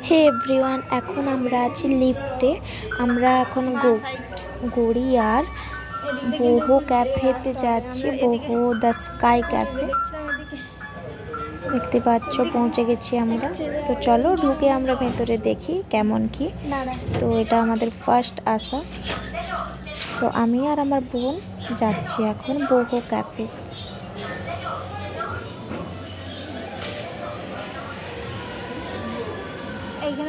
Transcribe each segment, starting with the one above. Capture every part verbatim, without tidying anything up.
হে everyone, এখন আমরা আছি লিফটে। আমরা এখন গড়িয়ার বোহো ক্যাফেতে যাচ্ছি। বোহো দ্য স্কাই ক্যাফে দেখতে পাচ্ছ, পৌঁছে গেছি আমরা। তো চলো ঢুকে আমরা ভেতরে দেখি কেমন কি। তো এটা আমাদের ফার্স্ট আসা। তো আমি আর আমার বোন যাচ্ছি এখন বোহো ক্যাফে। এইখানে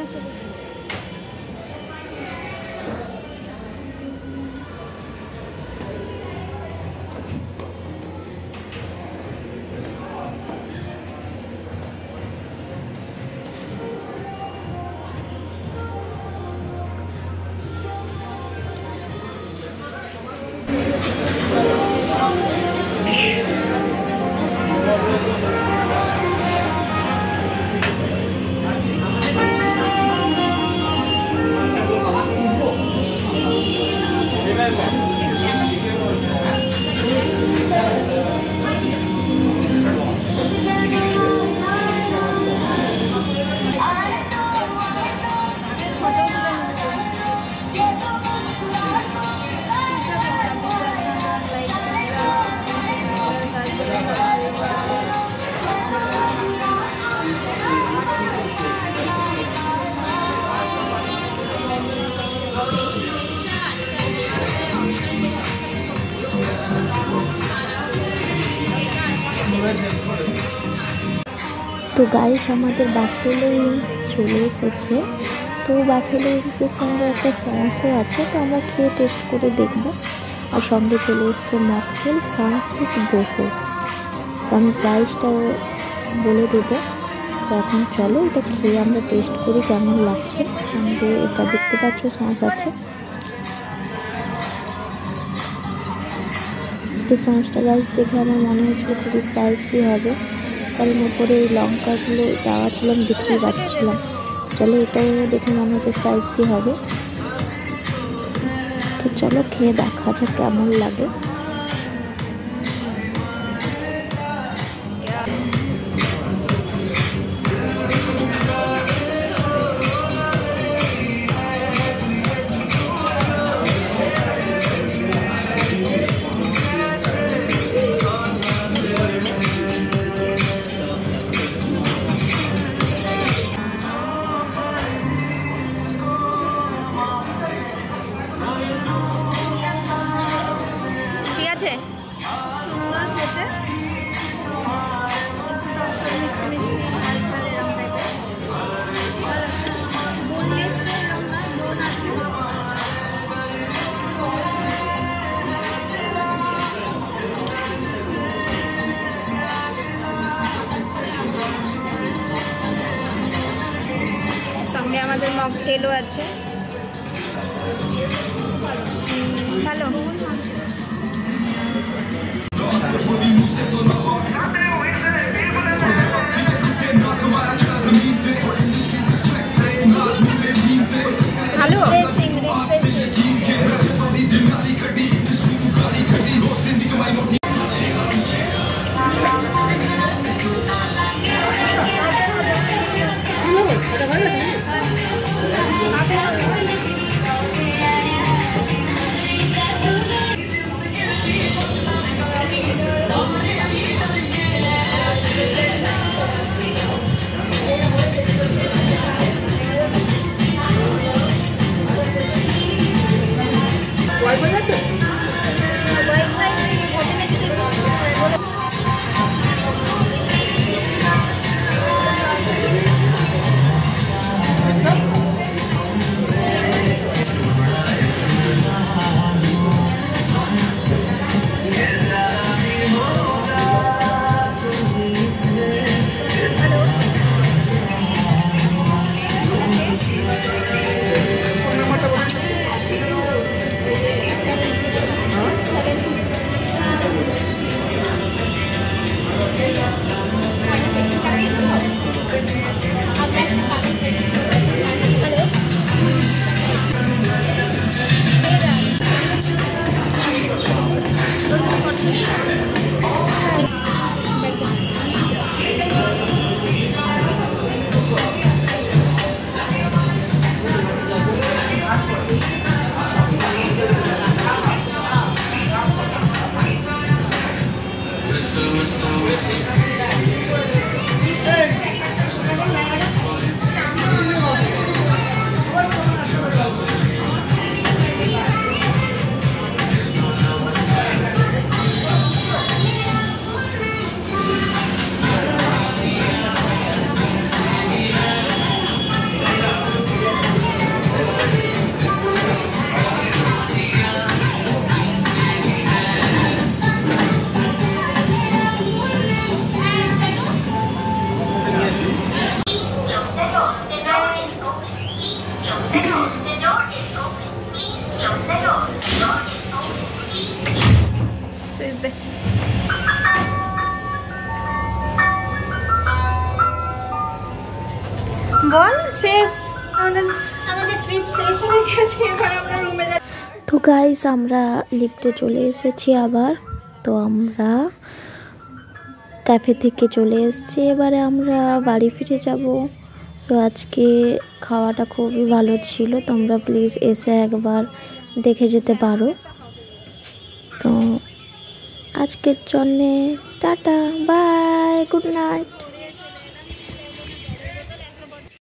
তো গাইস, আমাদের বাফেলো উইংস চলে এসেছে। তো বাফেলো উইংসের সঙ্গে একটা সসও আছে, তো আমরা খেয়ে টেস্ট করে দেখব। আর সঙ্গে চলে এসছে মকটেল সানসেট বোহো। তো আমি প্রাইসটা বলে দেবো। তো এখন চলো এটা খেয়ে আমরা টেস্ট করি কেমন লাগছে। সঙ্গে এটা দেখতে পাচ্ছ সস আছে। তো সসটা গাইস দেখে আমার মনে হচ্ছিল খুবই স্পাইসি হবে, কারণ উপরে ওই লঙ্কাগুলো দেওয়া ছিল, আমি দেখতেই পাচ্ছিলাম। চলো এটাও দেখে মনে হচ্ছে স্পাইসি হবে। তো চলো খেয়ে দেখা যাক কেমন লাগে। সঙ্গে আমাদের মকটেলও আছে। ভালো। শেষ, আমাদের আমাদের ট্রিপ শেষ হয়ে গেছে, এবার আমরা রুমে যাচ্ছি। তো গাইস আমরা লিফটে চলে এসেছি আবার। তো আমরা ক্যাফে থেকে চলে এসেছি, এবারে আমরা বাড়ি ফিরে যাব। সো আজকে খাওয়াটা খুবই ভালো ছিল, তোমরা প্লিজ এসে একবার দেখে যেতে পারো। তো আজকের জন্যে টাটা, বাই, গুড নাইট।